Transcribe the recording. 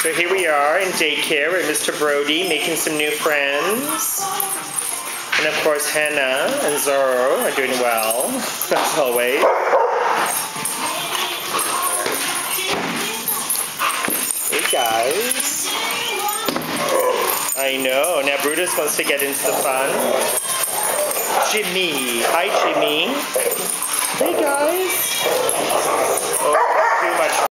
So here we are in daycare with Mr. Brodie making some new friends. And of course Hana and Zorro are doing well, as always. Hey guys. I know, now Brutus wants to get into the fun. Jimmy. Hi Jimmy. Hey guys. Oh, too much.